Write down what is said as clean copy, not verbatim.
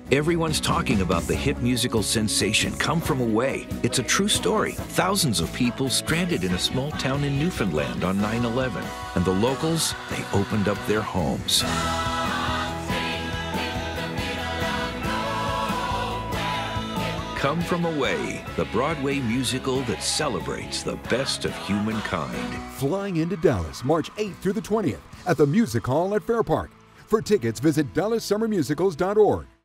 Everyone's talking about the hit musical sensation Come From Away. It's a true story. Thousands of people stranded in a small town in Newfoundland on 9/11. And the locals, they opened up their homes. Come From Away, the Broadway musical that celebrates the best of humankind. Flying into Dallas March 8th through the 20th at the Music Hall at Fair Park. For tickets, visit DallasSummerMusicals.org.